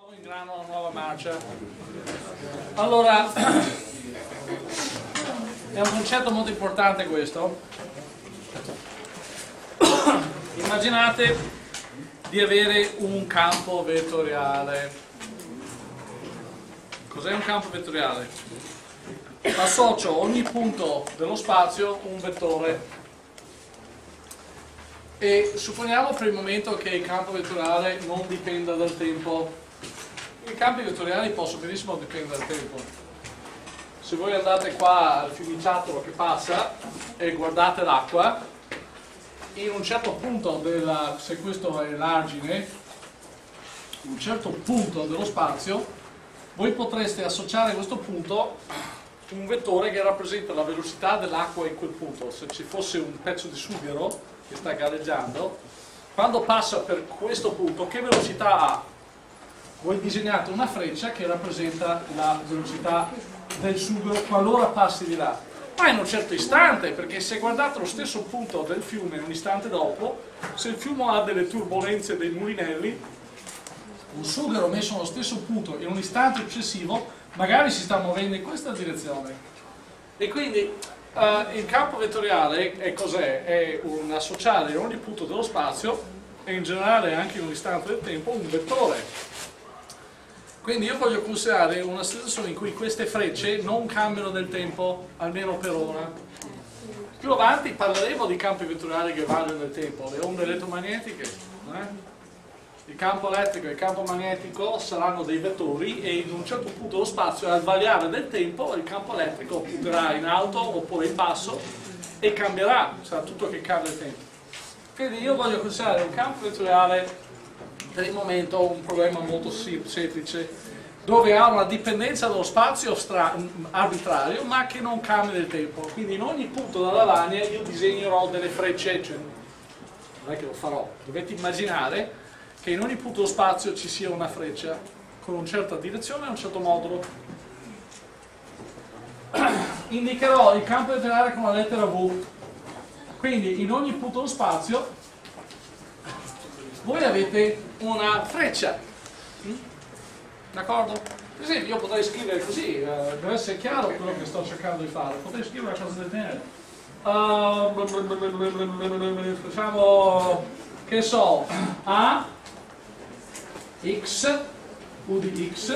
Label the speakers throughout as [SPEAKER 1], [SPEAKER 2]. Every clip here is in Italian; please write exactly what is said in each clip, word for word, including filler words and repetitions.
[SPEAKER 1] In grano una nuova marcia. Allora, è un concetto molto importante questo. Immaginate di avere un campo vettoriale. Cos'è un campo vettoriale? Associo ogni punto dello spazio a un vettore. E supponiamo per il momento che il campo vettoriale non dipenda dal tempo. I campi vettoriali possono benissimo dipendere dal tempo. Se voi andate qua al fiumiciattolo che passa e guardate l'acqua, in un certo punto della, se questo è l'argine, in un certo punto dello spazio, voi potreste associare a questo punto un vettore che rappresenta la velocità dell'acqua in quel punto. Se ci fosse un pezzo di sughero che sta galleggiando, quando passa per questo punto, che velocità ha? Voi disegnate una freccia che rappresenta la velocità del sughero qualora passi di là. Ma in un certo istante, perché se guardate lo stesso punto del fiume un istante dopo, se il fiume ha delle turbolenze dei mulinelli, un sughero messo allo stesso punto in un istante successivo magari si sta muovendo in questa direzione. E quindi uh, il campo vettoriale è cos'è? È un associare in ogni punto dello spazio e in generale anche in un istante del tempo un vettore. Quindi io voglio considerare una situazione in cui queste frecce non cambiano nel tempo, almeno per ora. Più avanti parleremo di campi vettoriali che variano nel tempo, le onde elettromagnetiche. Eh? Il campo elettrico e il campo magnetico saranno dei vettori e in un certo punto dello spazio, al variare del tempo, il campo elettrico punterà in alto oppure in basso e cambierà, sarà tutto che cambia il tempo. Quindi io voglio considerare un campo vettoriale per il momento un problema molto semplice, dove ha una dipendenza dallo spazio arbitrario ma che non cambia nel tempo. Quindi in ogni punto della lavagna io disegnerò delle frecce, cioè, non è che lo farò, dovete immaginare che in ogni punto dello spazio ci sia una freccia con una certa direzione e un certo modulo. Indicherò il campo vettoriale con la lettera V, quindi in ogni punto dello spazio voi avete una freccia, d'accordo? Per esempio io potrei scrivere così, eh, deve essere chiaro quello che sto cercando di fare, potrei scrivere una cosa del genere. Uh, facciamo, che so, A, X, U di X,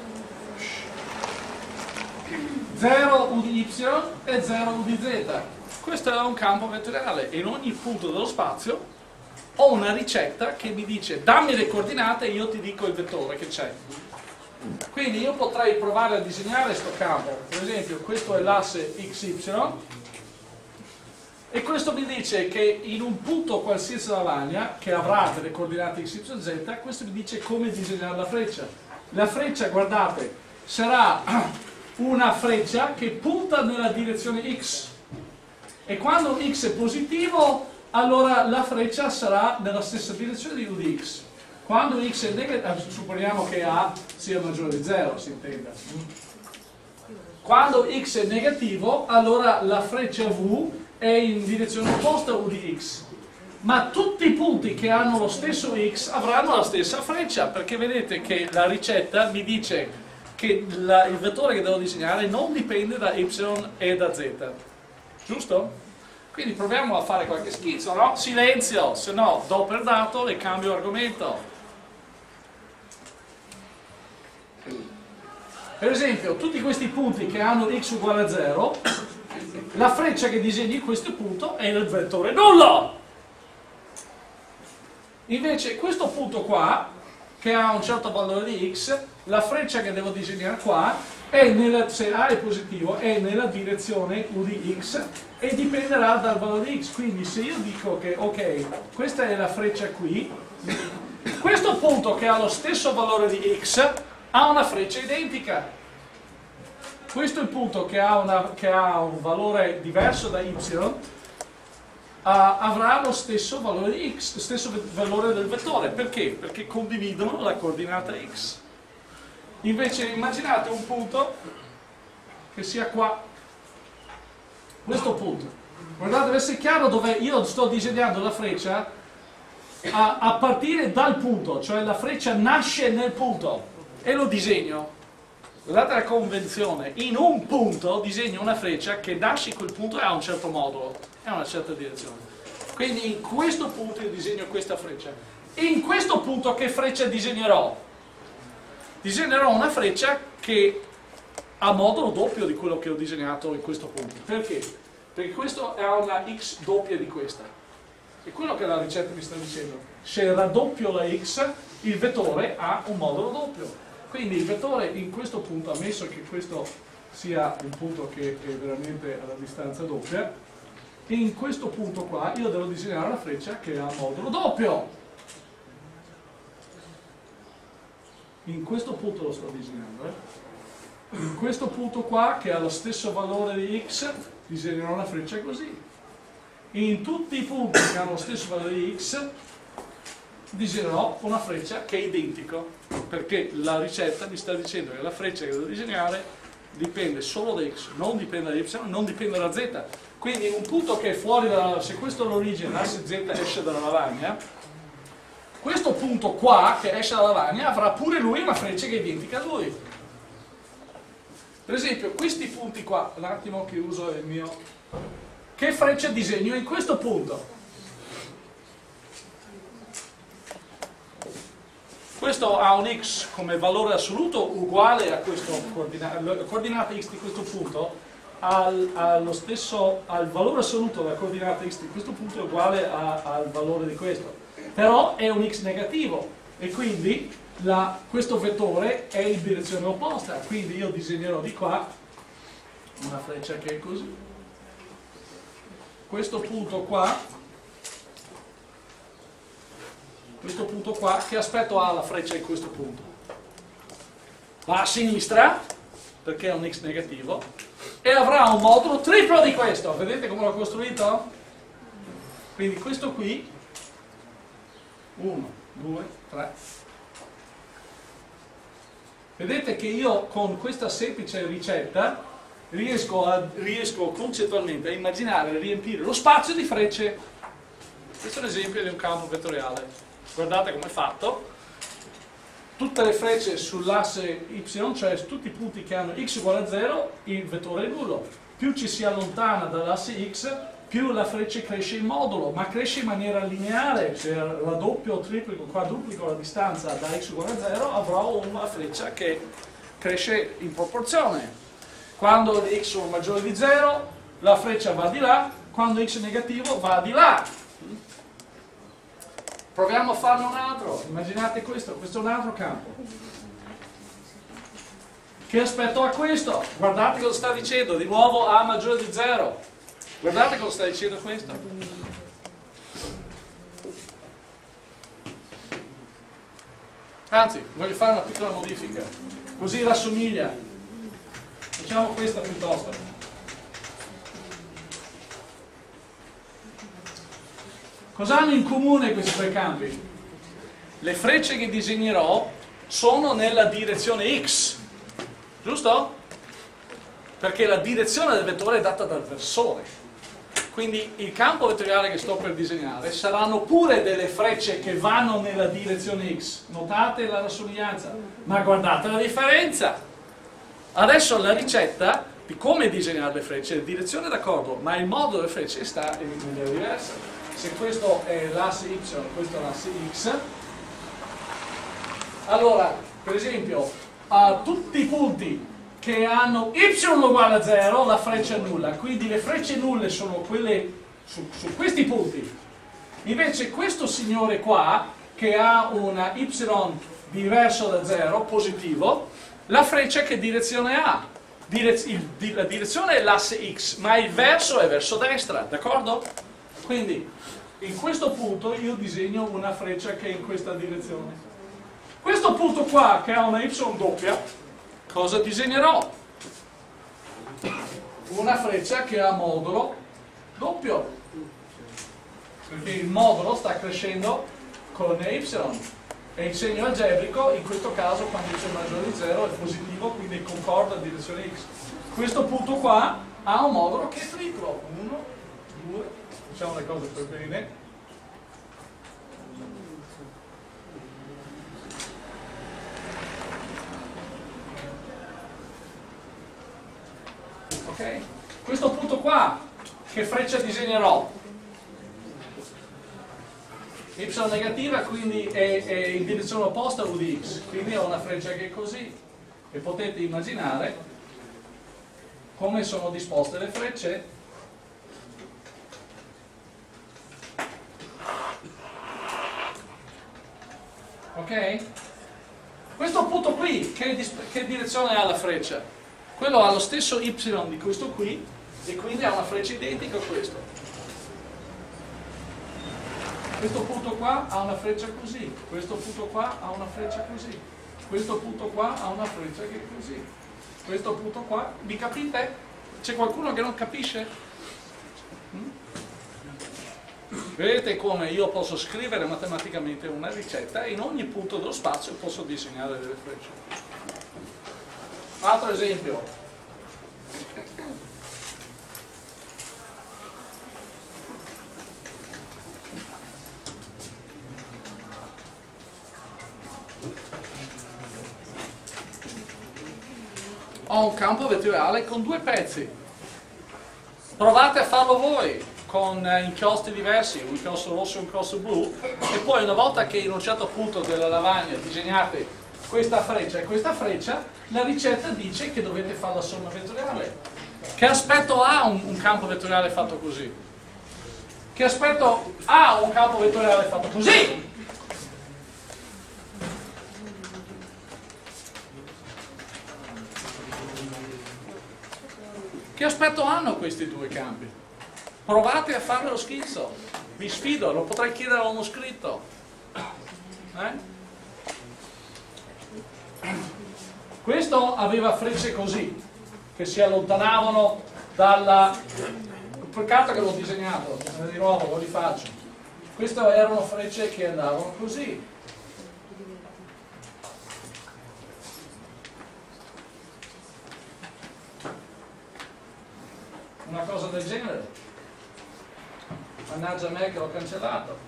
[SPEAKER 1] zero U di Y e zero U di Z. Questo è un campo vettoriale e in ogni punto dello spazio ho una ricetta che mi dice dammi le coordinate e io ti dico il vettore che c'è. Quindi io potrei provare a disegnare questo campo, per esempio questo è l'asse X Y e questo mi dice che in un punto qualsiasi della lavagna che avrà delle coordinate X Y Z, questo mi dice come disegnare la freccia. La freccia, guardate, sarà una freccia che punta nella direzione X e quando X è positivo allora la freccia sarà nella stessa direzione di U di X. Quando X è negativo, supponiamo che A sia maggiore di zero, si intenda. Quando X è negativo, allora la freccia V è in direzione opposta a U di X. Ma tutti i punti che hanno lo stesso X avranno la stessa freccia, perché vedete che la ricetta mi dice che la, il vettore che devo disegnare non dipende da Y e da Z. Giusto? Quindi proviamo a fare qualche schizzo, no? Silenzio, se no do per dato e cambio argomento. Per esempio, tutti questi punti che hanno x uguale a zero, la freccia che disegni in questo punto è nel vettore nullo. Invece questo punto qua, che ha un certo valore di x, la freccia che devo disegnare qua, è nella, se A è positivo, è nella direzione U di X e dipenderà dal valore di X. Quindi se io dico che ok, questa è la freccia qui, questo punto che ha lo stesso valore di X ha una freccia identica. Questo è il punto che ha, una, che ha un valore diverso da Y, uh, avrà lo stesso valore di X, lo stesso valore del vettore. Perché? Perché condividono la coordinata X. Invece immaginate un punto che sia qua, questo punto. Guardate, deve essere chiaro dove io sto disegnando la freccia a, a partire dal punto, cioè la freccia nasce nel punto. e lo disegno, guardate la convenzione, in un punto disegno una freccia che nasce quel punto e ha un certo modulo, e una certa direzione. Quindi in questo punto io disegno questa freccia. In questo punto che freccia disegnerò? Disegnerò una freccia che ha modulo doppio di quello che ho disegnato in questo punto. Perché? Perché questo ha una x doppia di questa. E quello che la ricetta mi sta dicendo. Se raddoppio la x, il vettore ha un modulo doppio. Quindi il vettore in questo punto, ammesso che questo sia un punto che è veramente alla distanza doppia, in questo punto qua io devo disegnare una freccia che ha modulo doppio. In questo punto lo sto disegnando. Eh? In questo punto qua, che ha lo stesso valore di x, disegnerò una freccia così. In tutti i punti che hanno lo stesso valore di x, disegnerò una freccia che è identico, perché la ricetta mi sta dicendo che la freccia che devo disegnare dipende solo da x, non dipende da y, non dipende da z. Quindi in un punto che è fuori da, se questo è l'origine, l'asse z esce dalla lavagna, questo punto qua che esce dalla lavagna avrà pure lui una freccia che è identica a lui. Per esempio questi punti qua, un attimo che uso il mio, che freccia disegno in questo punto? Questo ha un x come valore assoluto uguale a questo coordinata, la coordinata x di questo punto al, allo stesso, al valore assoluto della coordinata x di questo punto è uguale a, al valore di questo, però è un x negativo e quindi la, questo vettore è in direzione opposta, quindi io disegnerò di qua una freccia che è così, questo punto qua, questo punto qua, che aspetto ha la freccia in questo punto? Va a sinistra, perché è un x negativo, e avrà un modulo triplo di questo. Vedete come l'ho costruito? Quindi questo qui, uno, due, tre. Vedete che io con questa semplice ricetta riesco, a, riesco concettualmente a immaginare e riempire lo spazio di frecce. Questo è un esempio di un campo vettoriale. Guardate come è fatto, tutte le frecce sull'asse y, cioè su tutti i punti che hanno x uguale a zero, il vettore è nullo. Più ci si allontana dall'asse x, più la freccia cresce in modulo, ma cresce in maniera lineare, se raddoppio o triplico, quadruplico la distanza da x uguale a zero, avrò una freccia che cresce in proporzione. Quando x è maggiore di zero, la freccia va di là, quando x è negativo va di là. Proviamo a farne un altro, immaginate questo, questo è un altro campo. Che aspetto ha questo? Guardate cosa sta dicendo, di nuovo A maggiore di zero. Guardate cosa sta dicendo questo. Anzi, voglio fare una piccola modifica, così rassomiglia. Facciamo questa piuttosto. Cosa hanno in comune questi tre campi? Le frecce che disegnerò sono nella direzione x, giusto? Perché la direzione del vettore è data dal versore. Quindi il campo vettoriale che sto per disegnare saranno pure delle frecce che vanno nella direzione x. Notate la rassomiglianza, ma guardate la differenza. Adesso la ricetta di come disegnare le frecce, la direzione è d'accordo, ma il modo delle frecce sta in maniera diversa. Se questo è l'asse y, questo è l'asse x, allora, per esempio, a tutti i punti che hanno y uguale a zero, la freccia è nulla, quindi le frecce nulle sono quelle su, su questi punti. Invece questo signore qua, che ha una y diverso da zero, positivo, la freccia che direzione ha? Direz il, la direzione è l'asse x, ma il verso è verso destra, d'accordo? Quindi in questo punto io disegno una freccia che è in questa direzione. Questo punto qua che ha una y doppia, cosa disegnerò? Una freccia che ha modulo doppio, perché il modulo sta crescendo con y e il segno algebrico in questo caso quando y è maggiore di zero è positivo, quindi concorda in direzione x. Questo punto qua ha un modulo che è triplo, uno, due, facciamo le cose per bene. ok? Questo punto qua, che freccia disegnerò? Y negativa, quindi è, è in direzione opposta a U di X, quindi ho una freccia che è così, e potete immaginare come sono disposte le frecce. Ok? Questo punto qui, che, che direzione ha la freccia? Quello ha lo stesso Y di questo qui, e quindi ha una freccia identica a questo. Questo punto qua ha una freccia così, questo punto qua ha una freccia così, questo punto qua ha una freccia che è così, questo punto qua, mi capite? C'è qualcuno che non capisce? Mm? Vedete come io posso scrivere matematicamente una ricetta e in ogni punto dello spazio posso disegnare delle frecce. Altro esempio. Ho un campo vettoriale con due pezzi. Provate a farlo voi con inchiostri diversi, un inchiostro rosso e un inchiostro blu, e poi una volta che in un certo punto della lavagna disegnate questa freccia e questa freccia, la ricetta dice che dovete fare la somma vettoriale. Che aspetto ha un, un campo vettoriale fatto così? Che aspetto ha un campo vettoriale fatto così? Che aspetto hanno questi due campi? Provate a fare lo schizzo, vi sfido, lo potrei chiedere a uno scritto. Eh? Questo aveva frecce così, che si allontanavano dalla... Peccato che l'ho disegnato, di nuovo lo rifaccio. Queste erano frecce che andavano così. Una cosa del genere. Mannaggia me che l'ho cancellato.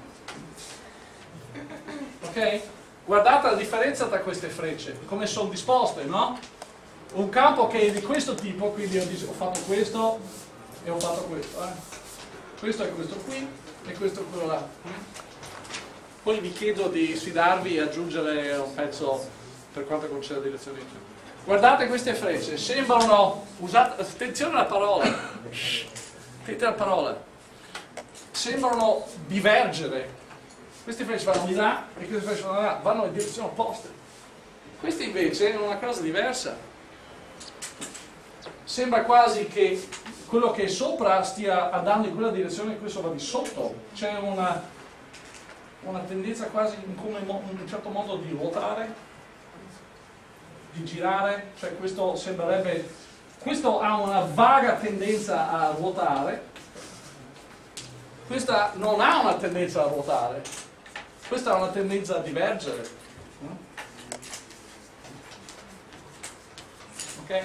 [SPEAKER 1] Ok? Guardate la differenza tra queste frecce, come sono disposte, no? Un campo che è di questo tipo, quindi ho, ho fatto questo e ho fatto questo. Eh? Questo è questo qui e questo è quello là. Poi vi chiedo di sfidarvi e aggiungere un pezzo per quanto concerne la direzione. Guardate queste frecce, sembrano, usate, attenzione alla parola, attenti alla parola, sembrano divergere. Queste frecce vanno di là e queste frecce vanno di là, vanno in direzioni opposte. Queste invece è una cosa diversa. Sembra quasi che quello che è sopra stia andando in quella direzione e questo va di sotto. C'è una, una tendenza quasi in, come, in un certo modo di ruotare, di girare, cioè questo sembrerebbe, questo ha una vaga tendenza a ruotare, questa non ha una tendenza a ruotare, questa ha una tendenza a divergere. Ok?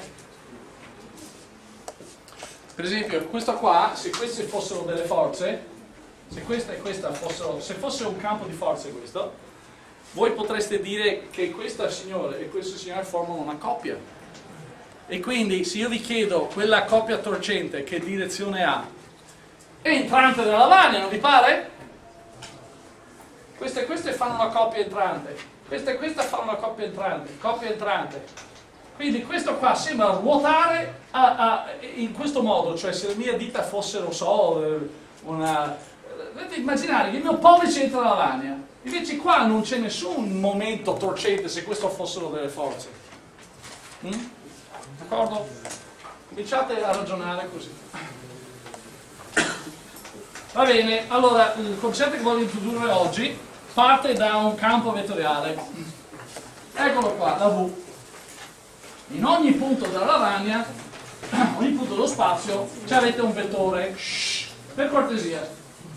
[SPEAKER 1] Per esempio, questo qua, se queste fossero delle forze, se questa e questa fossero, se fosse un campo di forze questo, voi potreste dire che questa signora e questo signore formano una coppia. E quindi se io vi chiedo quella coppia torcente che direzione ha, è entrante nella lavagna, non vi pare? Queste e queste fanno una coppia entrante, questa e questa fanno una coppia entrante, coppia entrante. Quindi questo qua sembra ruotare a, a, in questo modo, cioè se le mie dita fossero, so, una... Dovete immaginare che il mio pollice entra nella lavagna. Invece qua non c'è nessun momento torcente se questo fossero delle forze. Mm? D'accordo? Cominciate a ragionare così. Va bene, allora il concetto che voglio introdurre oggi parte da un campo vettoriale. Eccolo qua, la V. In ogni punto della lavagna, ogni punto dello spazio, ci avete un vettore. Shhh, per cortesia.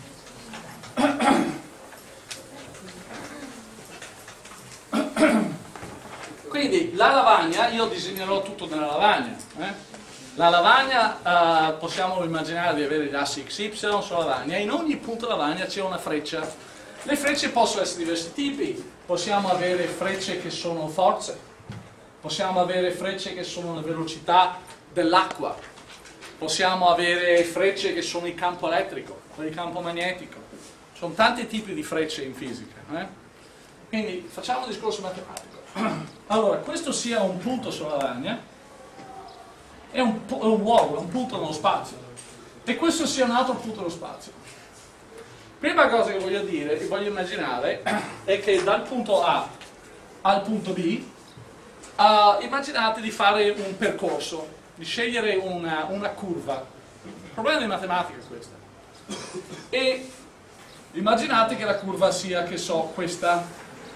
[SPEAKER 1] Quindi la lavagna, io disegnerò tutto nella lavagna. Eh? La lavagna eh, possiamo immaginare di avere gli assi X Y sulla lavagna, in ogni punto della lavagna c'è una freccia. Le frecce possono essere di diversi tipi, possiamo avere frecce che sono forze, possiamo avere frecce che sono la velocità dell'acqua, possiamo avere frecce che sono in campo elettrico, in campo magnetico, ci sono tanti tipi di frecce in fisica. Eh? Quindi facciamo un discorso matematico. Allora, questo sia un punto sulla lavagna, è un, è un luogo, è un punto nello spazio, e questo sia un altro punto nello spazio. Prima cosa che voglio dire, che voglio immaginare, è che dal punto A al punto B, uh, immaginate di fare un percorso, di scegliere una, una curva. Il problema di matematica è questo. E immaginate che la curva sia, che so, questa.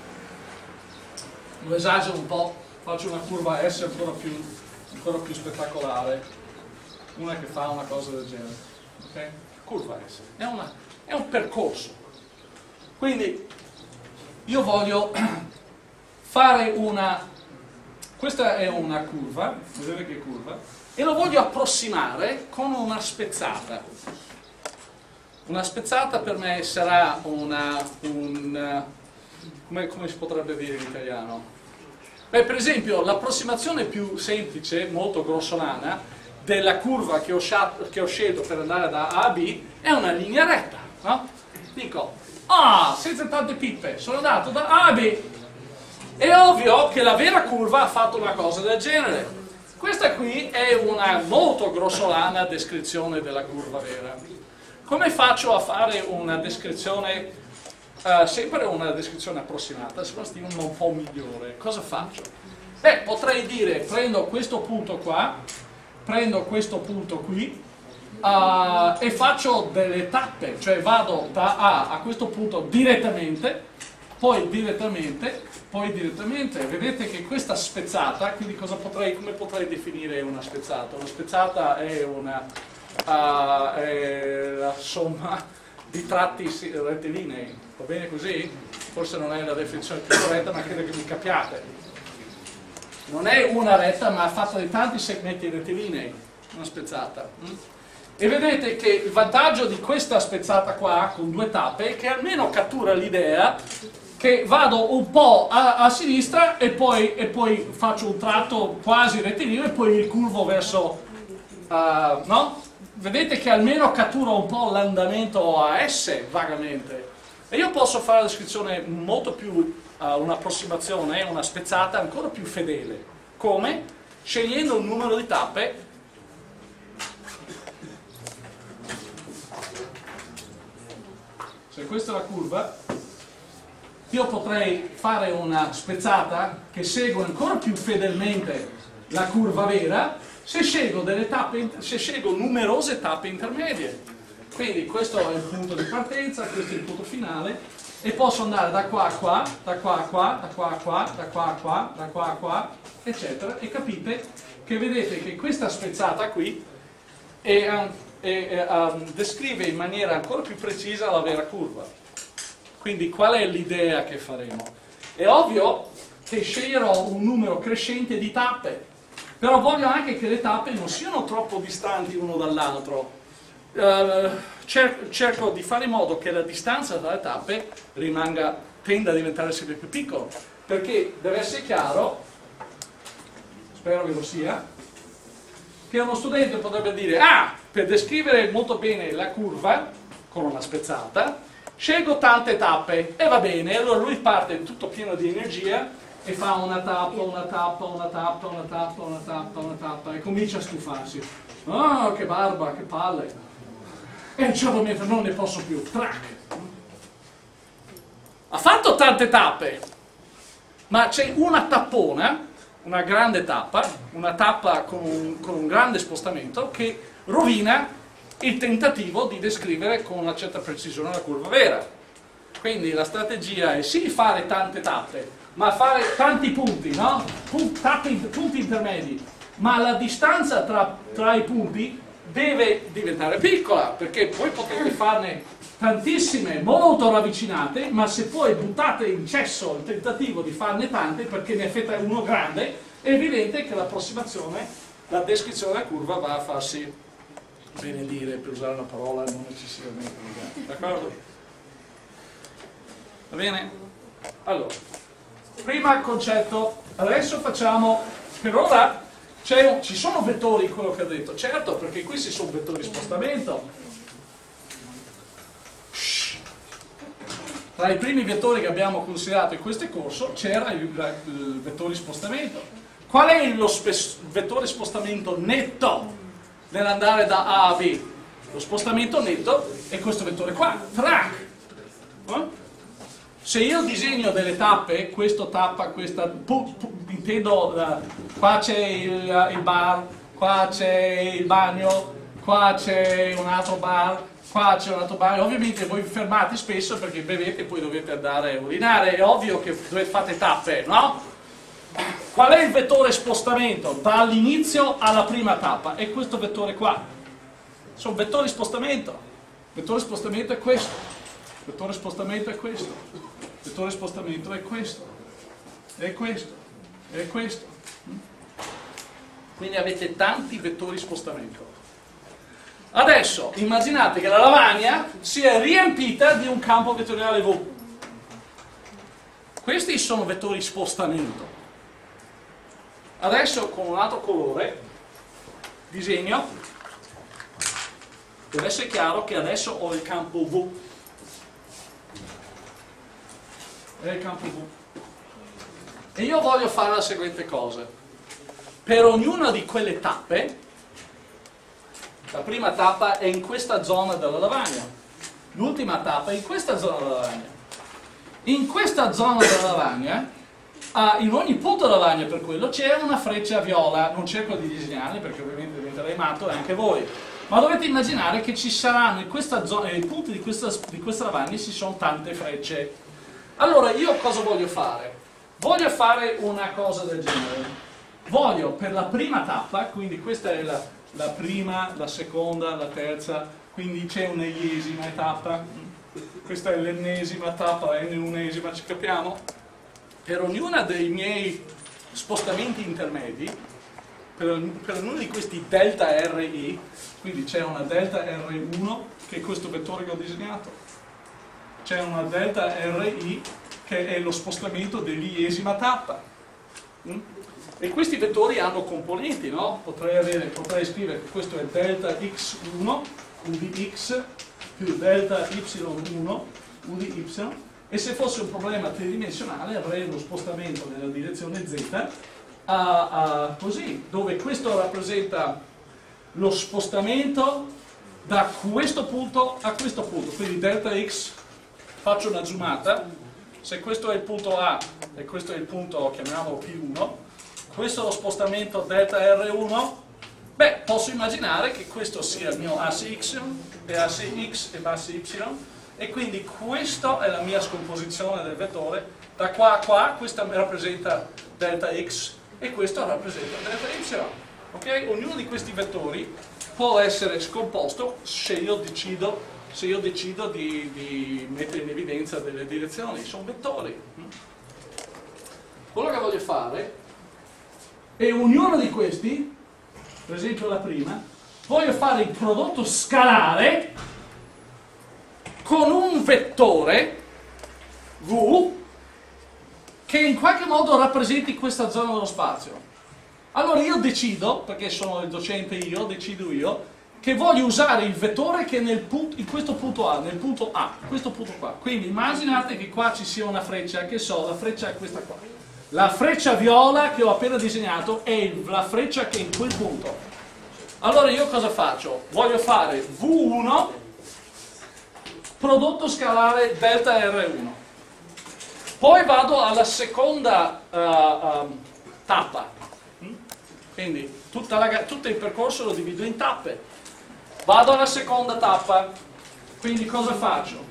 [SPEAKER 1] Lo esagero un po', faccio una curva S ancora più, ancora più spettacolare, una che fa una cosa del genere. Okay? Curva S, è, una, è un percorso. Quindi io voglio fare una, questa è una curva, vedete che curva, e lo voglio approssimare con una spezzata. Una spezzata per me sarà una, un, come, come si potrebbe dire in italiano? Beh, per esempio, l'approssimazione più semplice, molto grossolana, della curva che ho, che ho scelto per andare da A a B è una linea retta, no? Dico, ah, senza tante pippe, sono andato da A a B. È ovvio che la vera curva ha fatto una cosa del genere. Questa qui è una molto grossolana descrizione della curva vera. Come faccio a fare una descrizione, uh, sempre una descrizione approssimata, se no un po' migliore? Cosa faccio? Beh, potrei dire, prendo questo punto qua, prendo questo punto qui, uh, e faccio delle tappe, cioè vado da A a questo punto direttamente, poi direttamente, poi direttamente. Vedete che questa spezzata, quindi cosa potrei, come potrei definire una spezzata? Una spezzata è, una, uh, è la somma di tratti rettilinei, va bene così? Forse non è la definizione più corretta, ma credo che mi capiate. Non è una retta, ma è fatta di tanti segmenti rettilinei, una spezzata. Mm? E vedete che il vantaggio di questa spezzata qua, con due tappe, è che almeno cattura l'idea che vado un po' a, a sinistra e poi, e poi faccio un tratto quasi rettilineo e poi ricurvo verso, uh, no? Vedete che almeno cattura un po' l'andamento a S vagamente. E io posso fare la descrizione molto più, uh, un'approssimazione, una spezzata ancora più fedele. Come? Scegliendo un numero di tappe. Se questa è la curva, io potrei fare una spezzata che segue ancora più fedelmente la curva vera se scelgo, delle tappe, se scelgo numerose tappe intermedie. Quindi questo è il punto di partenza, questo è il punto finale, e posso andare da qua a qua, da qua a qua, da qua a qua, da qua a qua, da qua a qua, eccetera, e capite che vedete che questa spezzata qui è, um, è, è, um, descrive in maniera ancora più precisa la vera curva. Quindi qual è l'idea che faremo? È ovvio che sceglierò un numero crescente di tappe, però voglio anche che le tappe non siano troppo distanti l'uno dall'altro. Uh, cer cerco di fare in modo che la distanza tra le tappe rimanga, tenda a diventare sempre più piccola, perché deve essere chiaro, spero che lo sia, che uno studente potrebbe dire, ah, per descrivere molto bene la curva con una spezzata, scelgo tante tappe, e va bene, allora lui parte tutto pieno di energia e fa una tappa, una tappa, una tappa, una tappa, una tappa, una tappa, e comincia a stufarsi. Oh, che barba, che palle! E a un certo momento non ne posso più, track! Ha fatto tante tappe, ma c'è una tappona, una grande tappa, una tappa con un, con un grande spostamento che rovina il tentativo di descrivere con una certa precisione la curva vera. Quindi la strategia è sì fare tante tappe, ma fare tanti punti, no? Punti, tappe, punti intermedi, ma la distanza tra, tra i punti deve diventare piccola, perché poi potete farne tantissime, molto ravvicinate, ma se poi buttate in cesso il tentativo di farne tante, perché ne fate uno grande, è evidente che l'approssimazione, la descrizione della curva va a farsi benedire, per usare una parola non eccessivamente legata. D'accordo? Va bene? Allora, prima il concetto, adesso facciamo, per ora un, ci sono vettori in quello che ho detto, certo, perché questi sono vettori di spostamento. Tra i primi vettori che abbiamo considerato in questo corso c'era il, il vettore di spostamento. Qual è lo vettore di spostamento netto nell'andare da A a B? Lo spostamento netto è questo vettore qua, track. Eh? Se io disegno delle tappe, questo tappa, questa, pu, pu, intendo, uh, qua c'è il, il bar, qua c'è il bagno, qua c'è un altro bar, qua c'è un altro bar. Ovviamente voi vi fermate spesso perché bevete e poi dovete andare a urinare, è ovvio che fate tappe, no? Qual è il vettore spostamento dall'inizio alla prima tappa? È questo vettore qua. Sono vettori di spostamento. Il vettore di spostamento è questo. Il vettore di spostamento è questo. Il vettore di spostamento è questo. È questo. È questo. Quindi avete tanti vettori di spostamento. Adesso immaginate che la lavagna sia riempita di un campo vettoriale V. Questi sono vettori di spostamento. Adesso con un altro colore disegno, deve essere chiaro che adesso ho il campo V. È il campo V. E io voglio fare la seguente cosa. Per ognuna di quelle tappe, la prima tappa è in questa zona della lavagna, l'ultima tappa è in questa zona della lavagna. In questa zona della lavagna, ah, in ogni punto della lavagna per quello c'è una freccia viola, non cerco di disegnarli perché ovviamente diventerei matto e anche voi, ma dovete immaginare che ci saranno in questa zona, nei punti di questa, di questa lavagna ci sono tante frecce. Allora io cosa voglio fare? Voglio fare una cosa del genere. Voglio per la prima tappa, quindi questa è la, la prima, la seconda, la terza, quindi c'è un'ennesima tappa, questa è l'ennesima tappa, è l'unesima, ci capiamo? Per ognuna dei miei spostamenti intermedi, per, per ognuno di questi delta R I, quindi c'è una delta R uno che è questo vettore che ho disegnato, c'è una delta R I che è lo spostamento dell'iesima tappa. Mm? E questi vettori hanno componenti, no? Potrei, avere, potrei scrivere che questo è delta x uno u di x più delta y uno u di y, e se fosse un problema tridimensionale avrei uno spostamento nella direzione z a, a, così, dove questo rappresenta lo spostamento da questo punto a questo punto, quindi delta x, faccio una zoomata, se questo è il punto A e questo è il punto, chiamiamolo P uno, questo è lo spostamento delta R uno, beh, posso immaginare che questo sia il mio asse X e asse X e asse Y, e quindi questa è la mia scomposizione del vettore, da qua a qua, questa rappresenta delta X e questo rappresenta delta Y. Ok? Ognuno di questi vettori può essere scomposto se io decido, se io decido di, di mettere in evidenza delle direzioni, sono vettori. Quello che voglio fare è ognuno di questi, per esempio la prima, voglio fare il prodotto scalare con un vettore V che in qualche modo rappresenti questa zona dello spazio. Allora io decido, perché sono il docente io, decido io, che voglio usare il vettore che è nel punto, in questo punto A, nel punto A, questo punto qua. Quindi immaginate che qua ci sia una freccia, che so, la freccia è questa qua. La freccia viola che ho appena disegnato è la freccia che è in quel punto. Allora io cosa faccio? Voglio fare V uno prodotto scalare delta R uno. Poi vado alla seconda uh, uh, tappa. Quindi tutta la, tutto il percorso lo divido in tappe. Vado alla seconda tappa. Quindi cosa faccio?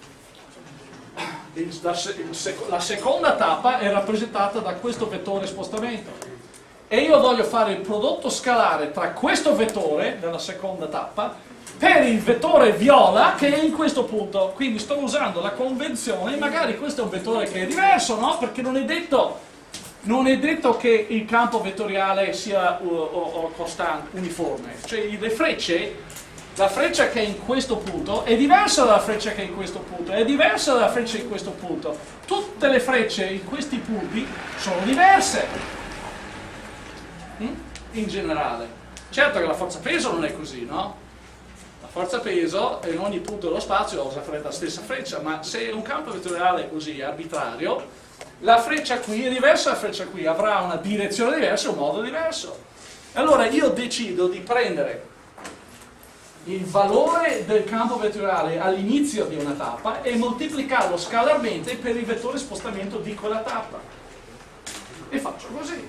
[SPEAKER 1] Il, la, il, la seconda tappa è rappresentata da questo vettore spostamento e io voglio fare il prodotto scalare tra questo vettore della seconda tappa per il vettore viola che è in questo punto. Quindi sto usando la convenzione, magari questo è un vettore che è diverso, no? Perché non è detto, non è detto che il campo vettoriale sia uh, uh, costante, uniforme, cioè le frecce, la freccia che è in questo punto è diversa dalla freccia che è in questo punto, è diversa dalla freccia in questo punto. Tutte le frecce in questi punti sono diverse. Mm? in generale. Certo che la forza peso non è così, no? La forza peso in ogni punto dello spazio usa la stessa freccia, ma se un campo vettoriale così arbitrario, la freccia qui è diversa dalla freccia qui, avrà una direzione diversa e un modo diverso. Allora io decido di prendere il valore del campo vettoriale all'inizio di una tappa e moltiplicarlo scalarmente per il vettore spostamento di quella tappa. E faccio così.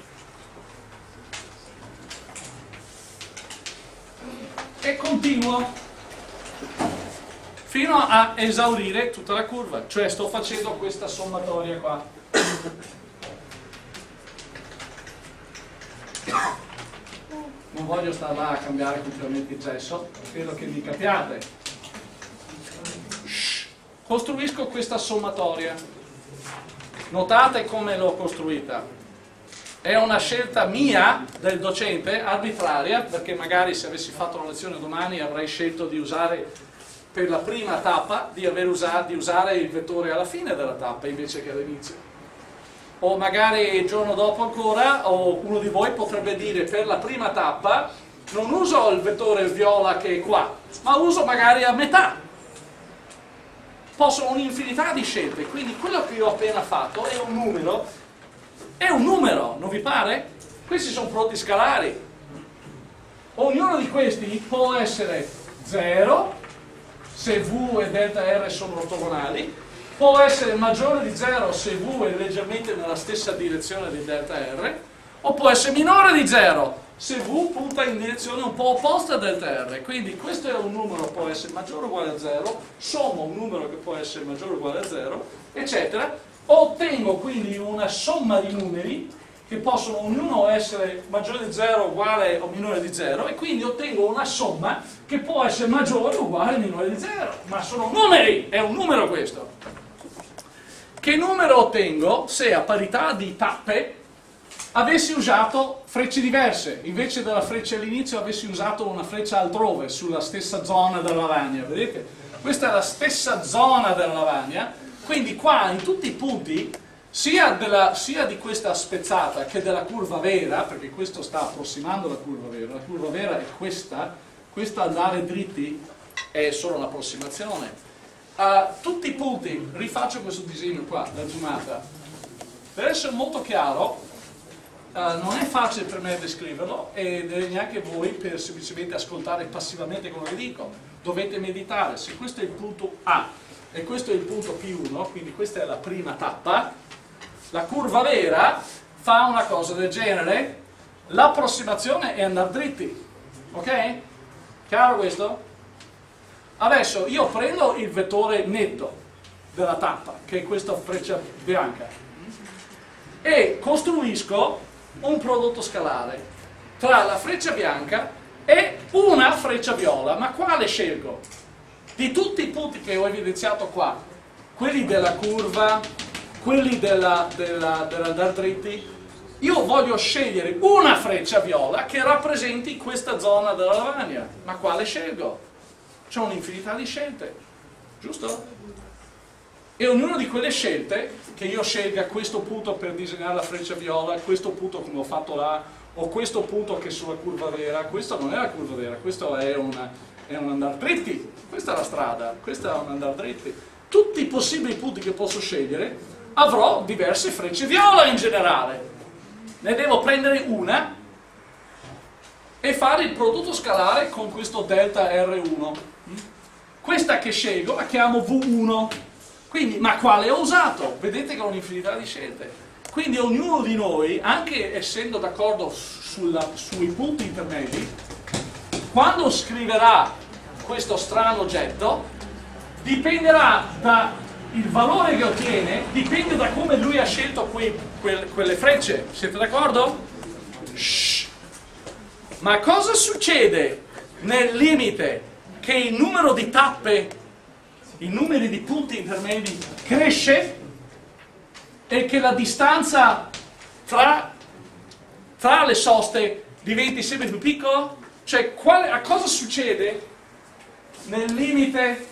[SPEAKER 1] E continuo fino a esaurire tutta la curva, cioè sto facendo questa sommatoria qua. Non voglio stare là a cambiare continuamente il gesso, spero che mi capiate. Costruisco questa sommatoria. Notate come l'ho costruita. È una scelta mia, del docente, arbitraria, perché magari se avessi fatto la lezione domani avrei scelto di usare per la prima tappa, di, aver usato, di usare il vettore alla fine della tappa invece che all'inizio. O magari il giorno dopo ancora, o uno di voi potrebbe dire per la prima tappa non uso il vettore viola che è qua, ma uso magari a metà. Posso un'infinità di scelte, quindi quello che io ho appena fatto è un numero, è un numero, non vi pare? Questi sono prodotti scalari. Ognuno di questi può essere zero, se V e delta R sono ortogonali, può essere maggiore di zero se V è leggermente nella stessa direzione di delta R, o può essere minore di zero se V punta in direzione un po' opposta a delta R. Quindi questo è un numero che può essere maggiore o uguale a zero, sommo un numero che può essere maggiore o uguale a zero, eccetera. Ottengo quindi una somma di numeri che possono ognuno essere maggiore di zero, uguale o minore di zero, e quindi ottengo una somma che può essere maggiore o uguale o minore di zero. Ma sono numeri, è un numero questo. Che numero ottengo se a parità di tappe avessi usato frecce diverse? Invece della freccia all'inizio avessi usato una freccia altrove, sulla stessa zona della lavagna, vedete? Questa è la stessa zona della lavagna, quindi qua in tutti i punti, sia, della, sia di questa spezzata che della curva vera, perché questo sta approssimando la curva vera, la curva vera è questa, questa andare dritti è solo un'approssimazione. Uh, tutti i punti, rifaccio questo disegno qua, la zoomata, per essere molto chiaro, uh, non è facile per me descriverlo e neanche voi per semplicemente ascoltare passivamente come vi dico, dovete meditare. Se questo è il punto A e questo è il punto P uno, quindi questa è la prima tappa, la curva vera fa una cosa del genere, l'approssimazione è andare dritti, ok? Chiaro questo? Adesso io prendo il vettore netto della tappa, che è questa freccia bianca, e costruisco un prodotto scalare tra la freccia bianca e una freccia viola. Ma quale scelgo? Di tutti i punti che ho evidenziato qua, quelli della curva, quelli della, della, dell'andare dritti, io voglio scegliere una freccia viola che rappresenti questa zona della lavagna. Ma quale scelgo? C'è un'infinità di scelte, giusto? E ognuna di quelle scelte, che io scelga questo punto per disegnare la freccia viola, questo punto come ho fatto là, o questo punto che è sulla curva vera, questo non è la curva vera, questo è, una, è un andare dritti, questa è la strada, questo è un andare dritti. Tutti i possibili punti che posso scegliere, avrò diverse frecce viola in generale. Ne devo prendere una e fare il prodotto scalare con questo delta R uno. Questa che scelgo la chiamo V uno. Quindi, ma quale ho usato? Vedete che ho un'infinità di scelte. Quindi ognuno di noi, anche essendo d'accordo sui punti intermedi, quando scriverà questo strano oggetto, dipenderà dal valore che ottiene, dipende da come lui ha scelto quei, quel, quelle frecce. Siete d'accordo? Shhh. Ma cosa succede nel limite che il numero di tappe, i numeri di punti intermedi cresce e che la distanza tra, tra le soste diventi sempre più piccola? Cioè, quale, a cosa succede nel limite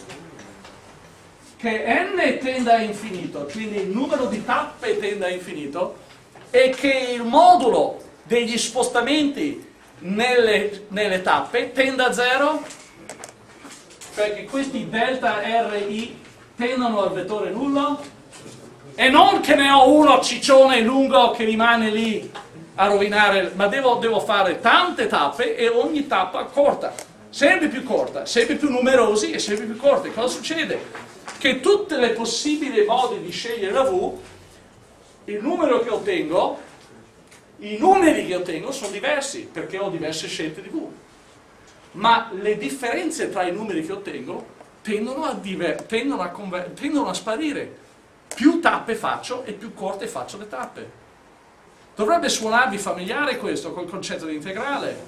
[SPEAKER 1] che n tende a infinito, quindi il numero di tappe tende a infinito, e che il modulo degli spostamenti nelle, nelle tappe tende a zero, perché questi delta R I tendono al vettore nullo, e non che ne ho uno ciccione lungo che rimane lì a rovinare, ma devo, devo fare tante tappe e ogni tappa corta, sempre più corta, sempre più numerosi e sempre più corti. Cosa succede? Che tutte le possibili modi di scegliere la V, il numero che ottengo, i numeri che ottengo sono diversi, perché ho diverse scelte di V. Ma le differenze tra i numeri che ottengo tendono a, tendono a, tendono a sparire. Più tappe faccio e più corte faccio le tappe. Dovrebbe suonarvi familiare questo col concetto di integrale.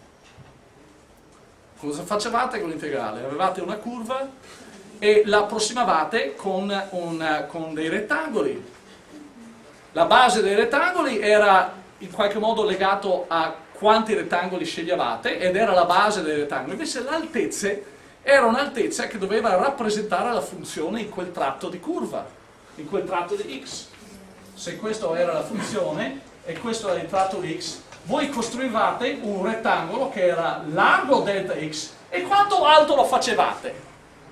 [SPEAKER 1] Cosa facevate con l'integrale? Avevate una curva e la approssimavate con, un, con dei rettangoli. La base dei rettangoli era in qualche modo legato a quanti rettangoli sceglievate ed era la base dei rettangoli. Invece l'altezza era un'altezza che doveva rappresentare la funzione in quel tratto di curva, in quel tratto di x. Se questa era la funzione e questo era il tratto di x, voi costruivate un rettangolo che era largo delta x e quanto alto lo facevate.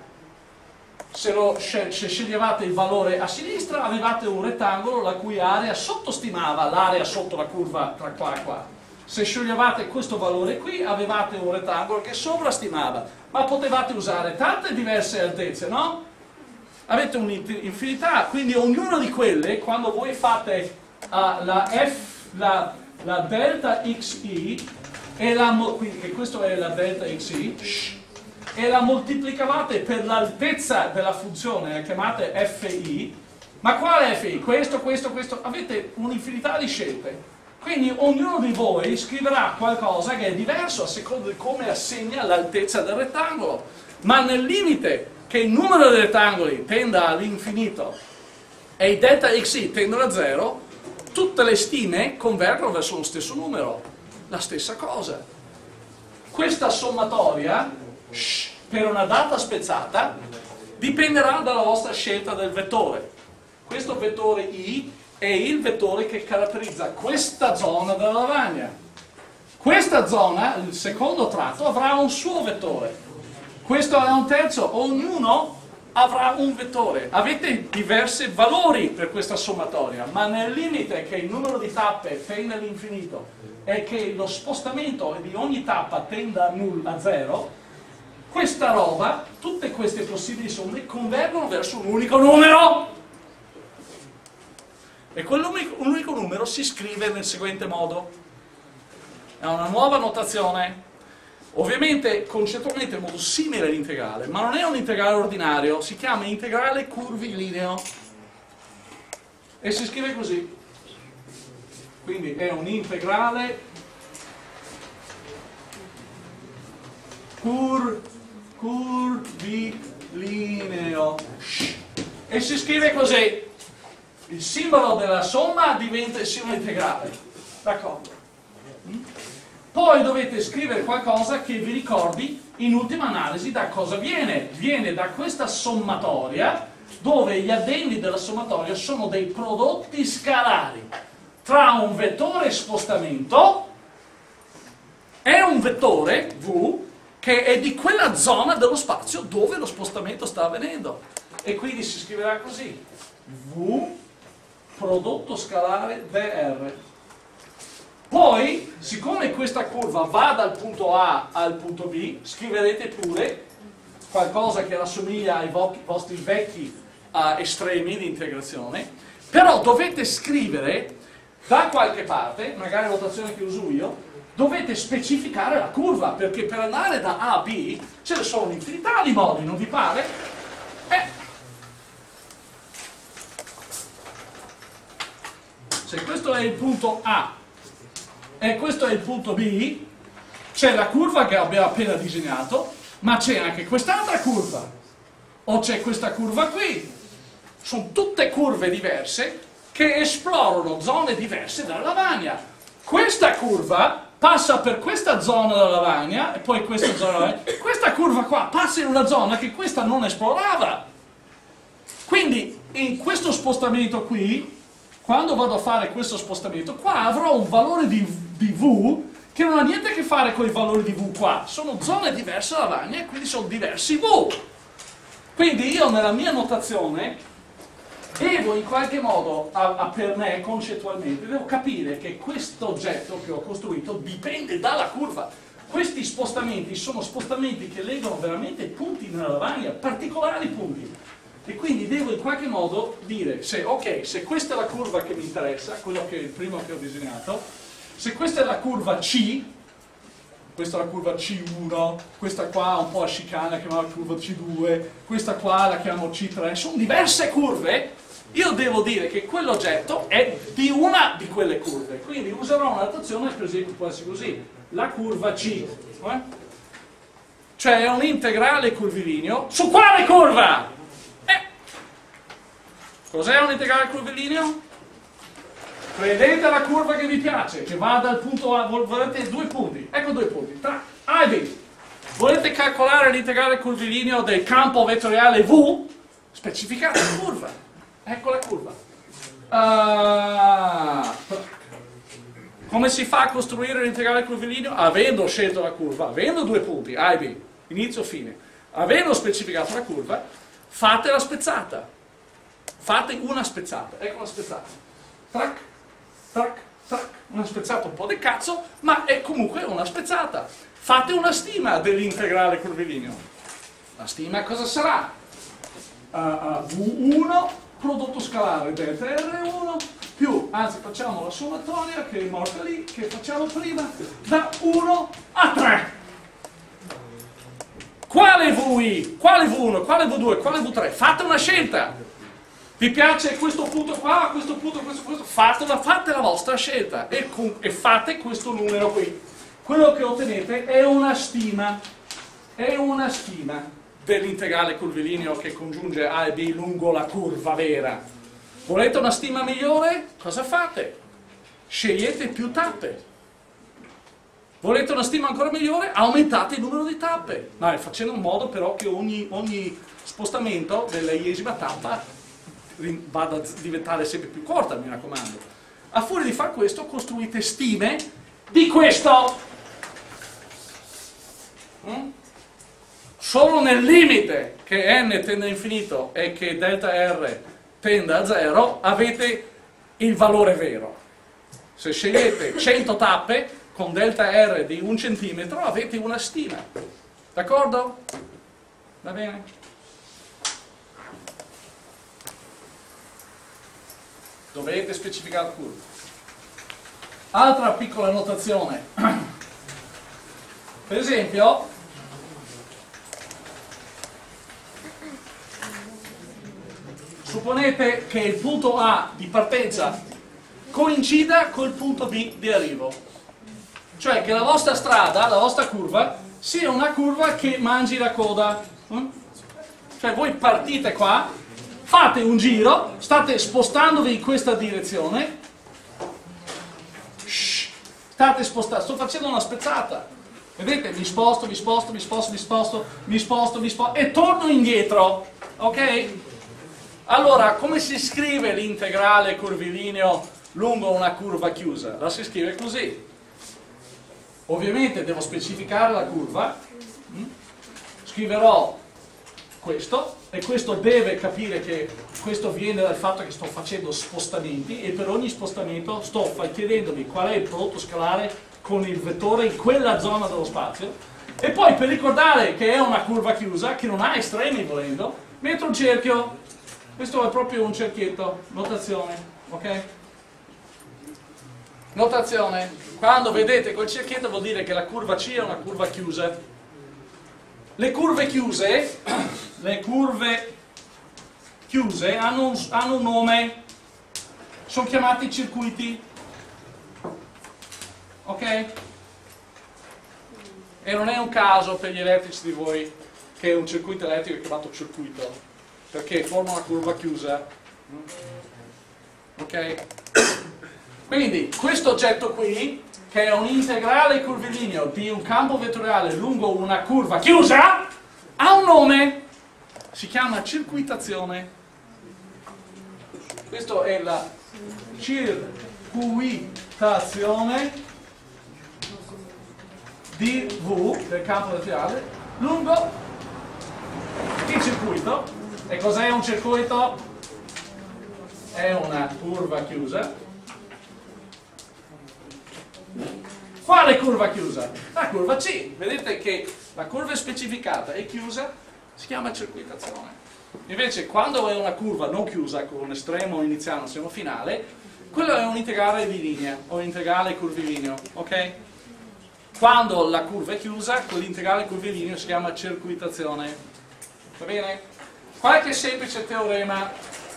[SPEAKER 1] Se, lo, se sceglievate il valore a sinistra avevate un rettangolo la cui area sottostimava l'area sotto la curva tra qua e qua. Se sceglievate questo valore qui avevate un rettangolo che sovrastimava, ma potevate usare tante diverse altezze, no? Avete un'infinità, quindi ognuna di quelle, quando voi fate uh, la f, la, la delta xi, e la, quindi che questo è la delta xi, shh, e la moltiplicavate per l'altezza della funzione, la chiamate fi, ma quale fi? Questo, questo, questo, avete un'infinità di scelte. Quindi ognuno di voi scriverà qualcosa che è diverso a seconda di come assegna l'altezza del rettangolo, ma nel limite che il numero dei rettangoli tenda all'infinito e i delta xi tendono a zero, tutte le stime convergono verso lo stesso numero, la stessa cosa. Questa sommatoria, shh, per una data spezzata, dipenderà dalla vostra scelta del vettore. Questo vettore i è il vettore che caratterizza questa zona della lavagna. Questa zona, il secondo tratto, avrà un suo vettore. Questo è un terzo, ognuno avrà un vettore. Avete diversi valori per questa sommatoria, ma nel limite che il numero di tappe tende all'infinito e che lo spostamento di ogni tappa tenda a null, a zero, questa roba, tutte queste possibili somme convergono verso un unico numero. E quell'unico numero si scrive nel seguente modo. È una nuova notazione. Ovviamente concettualmente è in modo simile all'integrale, ma non è un integrale ordinario, si chiama integrale curvilineo e si scrive così. Quindi è un integrale cur, curvilineo e si scrive così. Il simbolo della somma diventa il simbolo integrale. D'accordo? Poi dovete scrivere qualcosa che vi ricordi in ultima analisi da cosa viene. Viene da questa sommatoria dove gli addendi della sommatoria sono dei prodotti scalari tra un vettore spostamento e un vettore v che è di quella zona dello spazio dove lo spostamento sta avvenendo. E quindi si scriverà così. V prodotto scalare dr. Poi, siccome questa curva va dal punto A al punto B, scriverete pure qualcosa che rassomiglia ai vostri vecchi uh, estremi di integrazione, però dovete scrivere da qualche parte, magari la notazione che uso io, dovete specificare la curva, perché per andare da A a B ce ne sono un'infinità di modi, non vi pare? Eh, se questo è il punto A e questo è il punto B, c'è la curva che abbiamo appena disegnato, ma c'è anche quest'altra curva, o c'è questa curva qui. Sono tutte curve diverse che esplorano zone diverse della lavagna. Questa curva passa per questa zona della lavagna e poi questa zona della lavagna. Questa curva qua passa in una zona che questa non esplorava. Quindi in questo spostamento qui, quando vado a fare questo spostamento, qua avrò un valore di, di V che non ha niente a che fare con i valori di V qua, sono zone diverse da lavagna e quindi sono diversi V. Quindi io nella mia notazione devo in qualche modo, a, a per me concettualmente, devo capire che questo oggetto che ho costruito dipende dalla curva. Questi spostamenti sono spostamenti che legano veramente punti nella lavagna, particolari punti. E quindi devo in qualche modo dire, se, ok, se questa è la curva che mi interessa, quello che è il primo che ho disegnato, se questa è la curva C, questa è la curva C uno, questa qua un po' a chicane, la chiamiamo la curva C due, questa qua la chiamiamo C tre, sono diverse curve, io devo dire che quell'oggetto è di una di quelle curve, quindi userò una notazione, per esempio può essere così, la curva C, eh? Cioè è un integrale curvilineo, su quale curva? Eh. Cos'è un integrale curvilineo? Prendete la curva che vi piace, che va dal punto A, volete due punti, ecco due punti, tra A e B. Volete calcolare l'integrale curvilineo del campo vettoriale V? Specificate la curva, ecco la curva. Uh, come si fa a costruire l'integrale curvilineo? Avendo scelto la curva, avendo due punti, A e B, inizio fine, avendo specificato la curva, fate la spezzata. Fate una spezzata, ecco una spezzata. Trac, trac, trac, una spezzata un po' del cazzo, ma è comunque una spezzata. Fate una stima dell'integrale curvilineo. La stima cosa sarà? Uh, uh, V uno prodotto scalare delta R uno più, anzi facciamo la sommatoria che è morta lì, che facciamo prima, da uno a tre. Quale V I? Quale V uno? Quale V due? Quale V tre? Fate una scelta. Vi piace questo punto qua, questo punto, questo, questo? Fate la, fate la vostra scelta e, e fate questo numero qui. Quello che ottenete è una stima, è una stima dell'integrale curvilineo che congiunge A e B lungo la curva vera. Volete una stima migliore? Cosa fate? Scegliete più tappe. Volete una stima ancora migliore? Aumentate il numero di tappe. No, facendo in modo però che ogni, ogni spostamento della iesima tappa vada a diventare sempre più corta, mi raccomando. A fuori di fare questo costruite stime di questo. Mm? Solo nel limite che n tende a infinito e che delta R tende a zero avete il valore vero. Se scegliete cento tappe con delta R di un centimetro avete una stima. D'accordo? Va bene? Dovete specificare la curva. Altra piccola notazione. Per esempio, supponete che il punto A di partenza coincida col punto B di arrivo. Cioè che la vostra strada, la vostra curva, sia una curva che mangi la coda. Cioè voi partite qua, fate un giro, state spostandovi in questa direzione, state spostando, sto facendo una spezzata, vedete? Mi sposto, mi sposto, mi sposto, mi sposto, mi sposto, mi sposto e torno indietro, ok? Allora, come si scrive l'integrale curvilineo lungo una curva chiusa? La si scrive così. Ovviamente devo specificare la curva, scriverò questo, e questo deve capire che questo viene dal fatto che sto facendo spostamenti e per ogni spostamento sto chiedendomi qual è il prodotto scalare con il vettore in quella zona dello spazio e poi per ricordare che è una curva chiusa, che non ha estremi volendo, metto un cerchio. Questo è proprio un cerchietto, notazione, ok? Notazione, quando vedete quel cerchietto vuol dire che la curva C è una curva chiusa. Le curve chiuse, le curve chiuse hanno un, hanno un nome, sono chiamati circuiti, ok? E non è un caso per gli elettrici di voi che un circuito elettrico è chiamato circuito, perché forma una curva chiusa, ok? Quindi questo oggetto qui, che è un integrale curvilineo di un campo vettoriale lungo una curva chiusa, ha un nome, si chiama circuitazione. Questa è la circuitazione dv del campo vettoriale lungo il circuito. E cos'è un circuito? È una curva chiusa. Quale curva chiusa? La curva C. Vedete che la curva è specificata e chiusa, si chiama circuitazione. Invece quando è una curva non chiusa con un estremo iniziale e un estremo finale, quello è un integrale di linea o un integrale curvilineo, ok? Quando la curva è chiusa, quell'integrale curvilineo si chiama circuitazione. Va bene? Qualche semplice teorema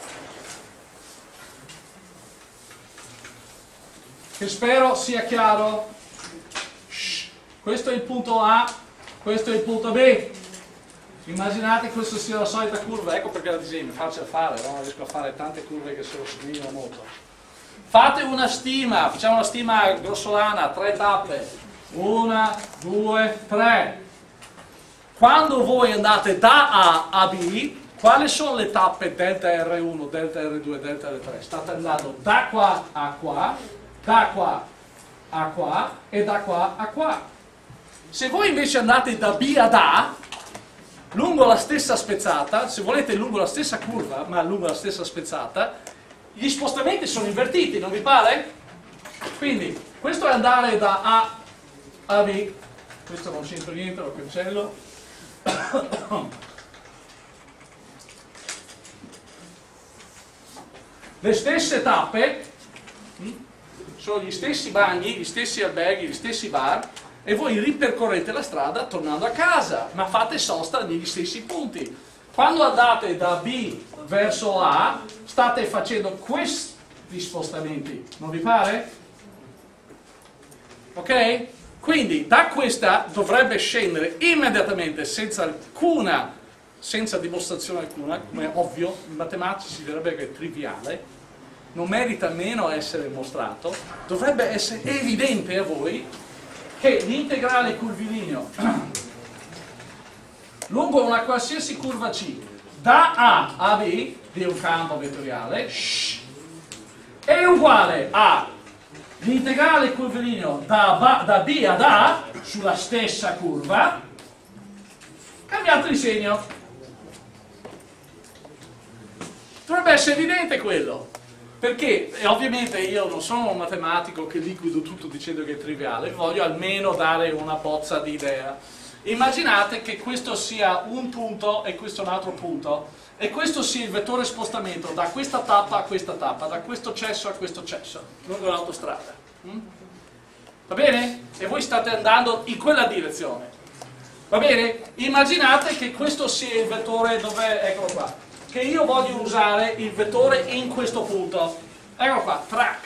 [SPEAKER 1] che spero sia chiaro. Shh. Questo è il punto A, questo è il punto B. Immaginate che questa sia la solita curva, ecco perché la disegno, è facile da fare, no? Riesco a fare tante curve che se lo somigliano molto. Fate una stima, facciamo una stima grossolana, tre tappe. Una, due, tre. Quando voi andate da A a B, quali sono le tappe delta R uno, delta R due, delta R tre? State andando da qua a qua, da qua a qua e da qua a qua. Se voi invece andate da B ad A, lungo la stessa spezzata, se volete lungo la stessa curva, ma lungo la stessa spezzata, gli spostamenti sono invertiti, non vi pare? Quindi, questo è andare da A a B, questo non c'entra niente, lo cancello. Le stesse tappe sono gli stessi bagni, gli stessi alberghi, gli stessi bar, e voi ripercorrete la strada tornando a casa, ma fate sosta negli stessi punti. Quando andate da B verso A, state facendo questi spostamenti, non vi pare? Ok? Quindi da questa dovrebbe scendere immediatamente, senza alcuna, senza dimostrazione alcuna, come è ovvio, in matematica si direbbe che è triviale, non merita nemmeno essere mostrato, dovrebbe essere evidente a voi che l'integrale curvilineo lungo una qualsiasi curva C da A a B di un campo vettoriale è uguale a l'integrale curvilineo da, da B ad A sulla stessa curva cambiato di segno. Dovrebbe essere evidente quello, perché e ovviamente io non sono un matematico che liquido tutto dicendo che è triviale, voglio almeno dare una bozza di idea. Immaginate che questo sia un punto e questo un altro punto, e questo sia il vettore spostamento da questa tappa a questa tappa, da questo cesso a questo cesso, lungo l'autostrada. Mm? Va bene? E voi state andando in quella direzione. Va bene? Immaginate che questo sia il vettore dove, eccolo qua, che io voglio usare il vettore in questo punto. Eccolo qua, track.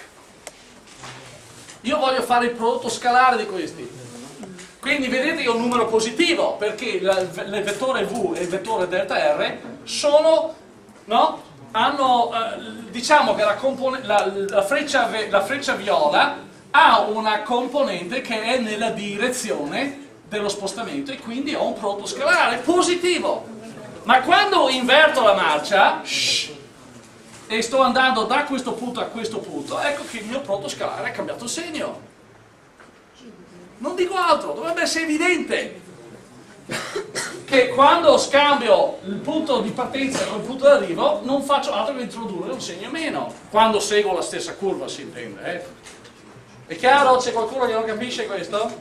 [SPEAKER 1] Io voglio fare il prodotto scalare di questi. Quindi vedete che è un numero positivo, perché il vettore V e il vettore delta R sono, no? Hanno, eh, diciamo che la, la, la, freccia, la freccia viola ha una componente che è nella direzione dello spostamento e quindi ho un prodotto scalare positivo. Ma quando inverto la marcia shh, e sto andando da questo punto a questo punto, ecco che il mio prodotto scalare ha cambiato segno. Non dico altro, dovrebbe essere evidente che quando scambio il punto di partenza con il punto d'arrivo non faccio altro che introdurre un segno meno, quando seguo la stessa curva si intende. Eh? È chiaro? C'è qualcuno che non capisce questo?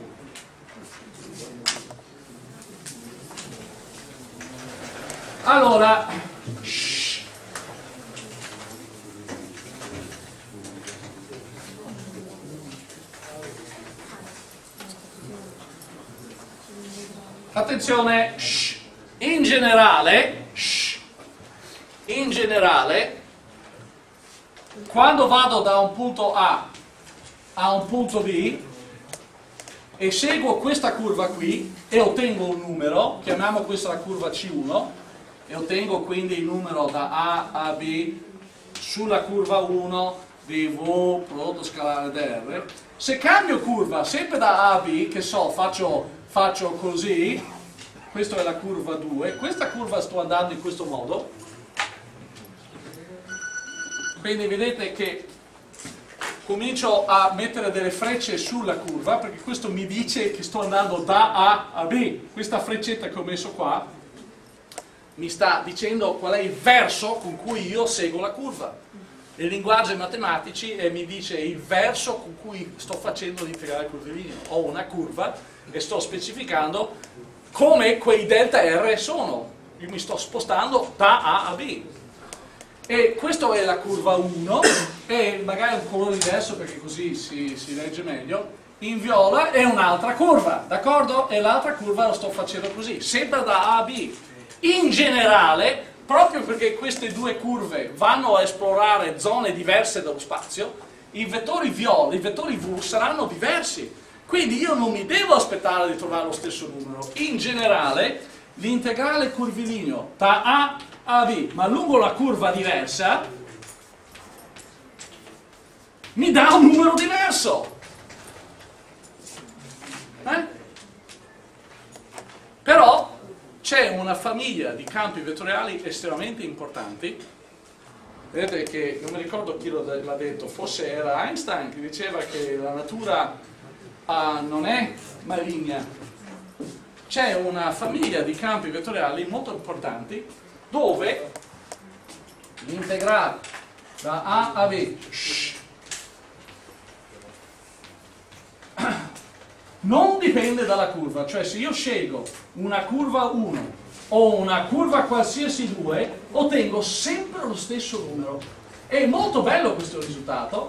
[SPEAKER 1] Allora, shh. Attenzione, shh. In generale, shh. in generale, quando vado da un punto A a un punto B e seguo questa curva qui e ottengo un numero, chiamiamo questa la curva C uno, e ottengo quindi il numero da A a B sulla curva uno di V prodotto scalare dr. Se cambio curva sempre da A a B, che so, faccio, faccio così, questa è la curva due, questa curva sto andando in questo modo, quindi vedete che comincio a mettere delle frecce sulla curva, perché questo mi dice che sto andando da A a B. Questa freccetta che ho messo qua mi sta dicendo qual è il verso con cui io seguo la curva. Nel linguaggio matematici eh, mi dice il verso con cui sto facendo l'integrale curvilineo. Ho una curva e sto specificando come quei delta R sono. Io mi sto spostando da A a B. E questa è la curva uno, e magari un colore diverso perché così si, si legge meglio. In viola è un'altra curva, d'accordo? E l'altra curva la sto facendo così, sempre da A a B. In generale, proprio perché queste due curve vanno a esplorare zone diverse dello spazio, i vettori viola, i vettori V saranno diversi. Quindi io non mi devo aspettare di trovare lo stesso numero. In generale, l'integrale curvilineo da A a B, ma lungo la curva diversa, mi dà un numero diverso. Eh? Però c'è una famiglia di campi vettoriali estremamente importanti. Vedete che, non mi ricordo chi l'ha detto, forse era Einstein che diceva che la natura uh, non è maligna. C'è una famiglia di campi vettoriali molto importanti dove l'integrale da A a B non dipende dalla curva, cioè se io scelgo una curva uno o una curva qualsiasi due, ottengo sempre lo stesso numero. È molto bello questo risultato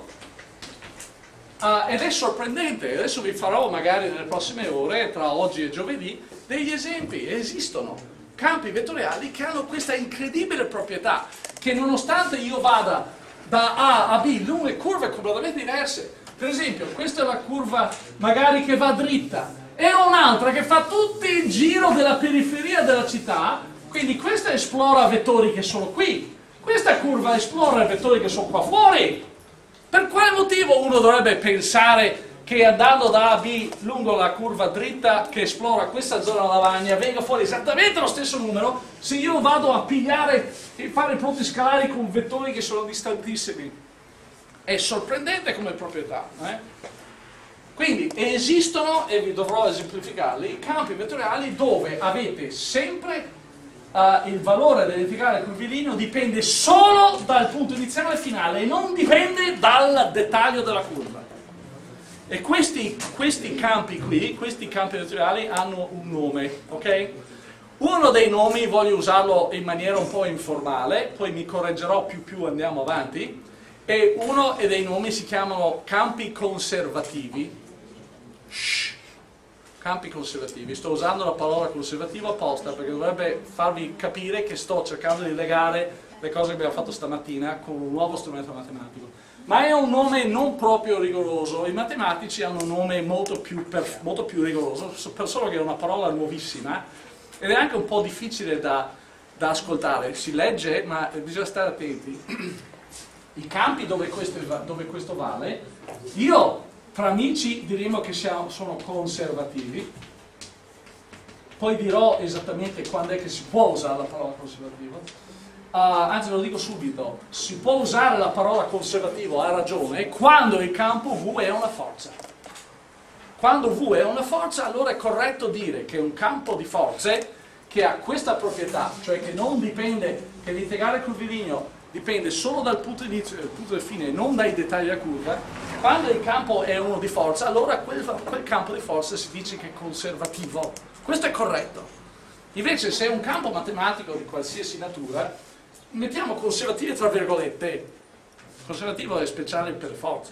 [SPEAKER 1] uh, ed è sorprendente. Adesso vi farò magari nelle prossime ore, tra oggi e giovedì, degli esempi. Esistono campi vettoriali che hanno questa incredibile proprietà, che nonostante io vada da A a B lungo curve completamente diverse, per esempio questa è la curva magari che va dritta e un'altra che fa tutto il giro della periferia della città, quindi questa esplora vettori che sono qui, questa curva esplora vettori che sono qua fuori. Per quale motivo uno dovrebbe pensare che andando da A a B lungo la curva dritta che esplora questa zona lavagna venga fuori esattamente lo stesso numero se io vado a pigliare e fare punti scalari con vettori che sono distantissimi? È sorprendente come proprietà. Eh? Quindi esistono, e vi dovrò esemplificarli, campi vettoriali dove avete sempre uh, il valore dell'integrale curvilineo dipende solo dal punto iniziale e finale e non dipende dal dettaglio della curva. E questi, questi campi qui, questi campi vettoriali hanno un nome, ok? Uno dei nomi voglio usarlo in maniera un po' informale, poi mi correggerò più più andiamo avanti, e uno dei nomi si chiamano campi conservativi. Shh. Campi conservativi. Sto usando la parola conservativo apposta perché dovrebbe farvi capire che sto cercando di legare le cose che abbiamo fatto stamattina con un nuovo strumento matematico. Ma è un nome non proprio rigoroso. I matematici hanno un nome molto più, per, molto più rigoroso, per solo che è una parola nuovissima ed è anche un po' difficile da, da ascoltare. Si legge, ma bisogna stare attenti. I campi dove questo, dove questo vale, io tra amici diremo che siamo, sono conservativi, poi dirò esattamente quando è che si può usare la parola conservativo, uh, anzi lo dico subito, si può usare la parola conservativo, ha ragione, quando il campo V è una forza. Quando V è una forza, allora è corretto dire che un campo di forze che ha questa proprietà, cioè che non dipende, che l'integrale curvilineo dipende solo dal punto di inizio e dal punto di fine, non dai dettagli della curva. Quando il campo è uno di forza, allora quel, quel campo di forza si dice che è conservativo. Questo è corretto. Invece se è un campo matematico di qualsiasi natura, mettiamo conservativo tra virgolette. Conservativo è speciale per forza.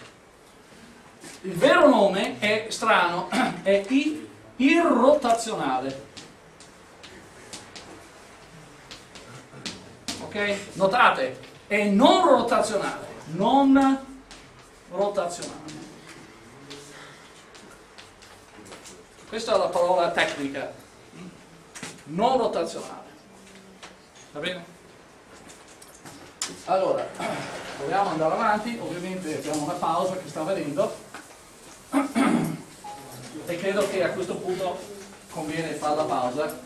[SPEAKER 1] Il vero nome è strano, è irrotazionale. Ok? Notate, è non rotazionale, non rotazionale. Questa è la parola tecnica, non rotazionale. Va bene? Allora, dobbiamo andare avanti, ovviamente abbiamo una pausa che sta avvenendo e credo che a questo punto conviene fare la pausa.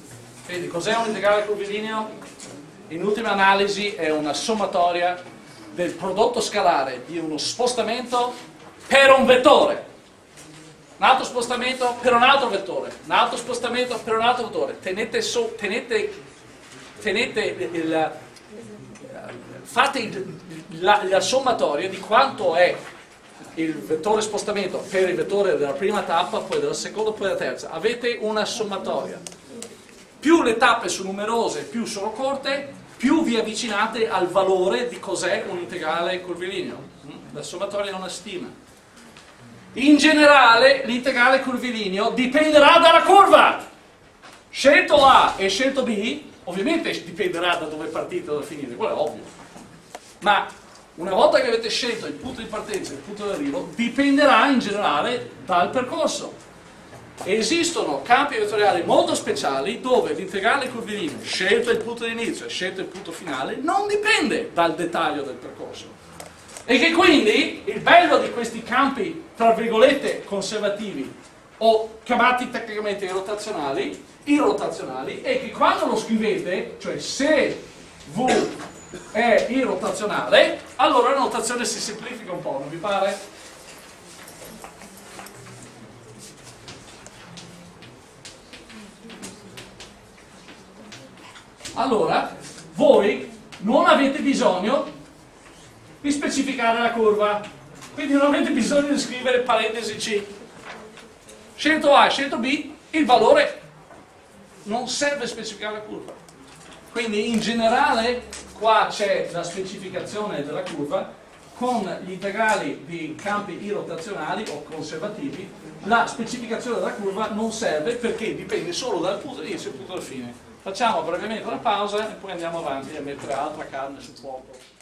[SPEAKER 1] Quindi cos'è un integrale curvilineo? In ultima analisi è una sommatoria del prodotto scalare di uno spostamento per un vettore, un altro spostamento per un altro vettore, un altro spostamento per un altro vettore. Tenete, so, tenete, tenete il, fate il, la, la sommatoria di quanto è il vettore spostamento per il vettore della prima tappa, poi della seconda, poi della terza. Avete una sommatoria. Più le tappe sono numerose, più sono corte, più vi avvicinate al valore di cos'è un integrale curvilineo. La sommatoria è una stima. In generale l'integrale curvilineo dipenderà dalla curva. Scelto A e scelto B, ovviamente dipenderà da dove partite e dove finite, quello è ovvio. Ma una volta che avete scelto il punto di partenza e il punto di arrivo, dipenderà in generale dal percorso. Esistono campi vettoriali molto speciali dove l'integrale curvilineo, scelto il punto di inizio e scelto il punto finale, non dipende dal dettaglio del percorso. E che quindi il bello di questi campi, tra virgolette, conservativi, o chiamati tecnicamente irrotazionali, irrotazionali, è che quando lo scrivete, cioè se V è irrotazionale, allora la notazione si semplifica un po', non vi pare? Allora, voi non avete bisogno di specificare la curva, quindi non avete bisogno di scrivere parentesi C. Scelto A, scelto B, il valore non serve specificare la curva. Quindi in generale qua c'è la specificazione della curva con gli integrali di campi irrotazionali o conservativi. La specificazione della curva non serve perché dipende solo dal punto di inizio e punto di fine. Facciamo brevemente una pausa e poi andiamo avanti a mettere altra carne sul fuoco.